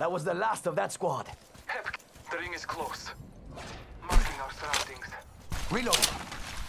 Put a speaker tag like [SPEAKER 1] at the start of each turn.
[SPEAKER 1] That was the last of that squad.
[SPEAKER 2] Hep, the ring is close. Marking our surroundings.
[SPEAKER 1] Reload.